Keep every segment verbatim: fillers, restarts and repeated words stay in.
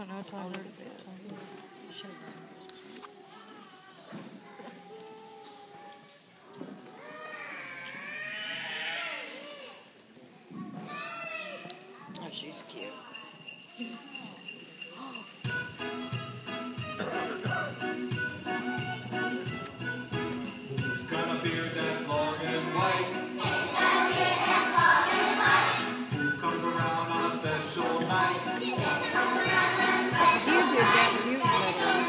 don't know until I heard this. Oh, she's cute. Who's got a beard that's long and white? Who comes around on a special night? You did that cute letter.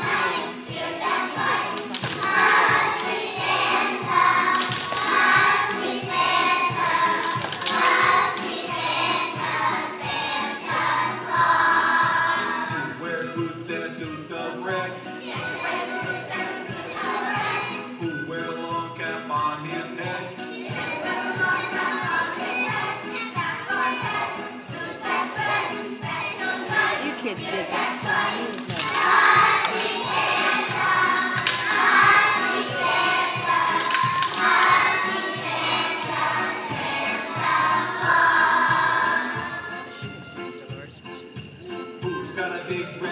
Who wears boots and a suit of red? Who wears a long cap on his head? You kids did that song. It was never- Who's got a big